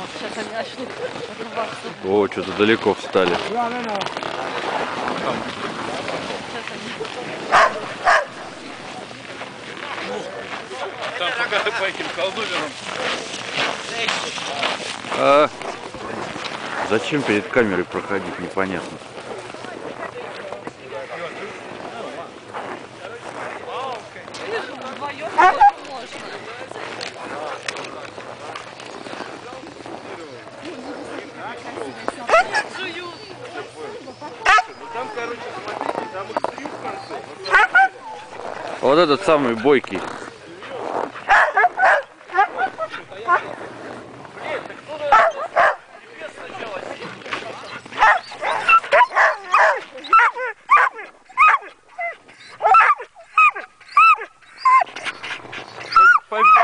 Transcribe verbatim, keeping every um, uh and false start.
Сейчас они начнут отрываться. О, что-то далеко встали. Там пока по этим колдуверам. А, зачем перед камерой проходить, непонятно. Вдвоем можно. Там, короче, смотрите, там их три в конце. Вот этот самый бойкий. Побег.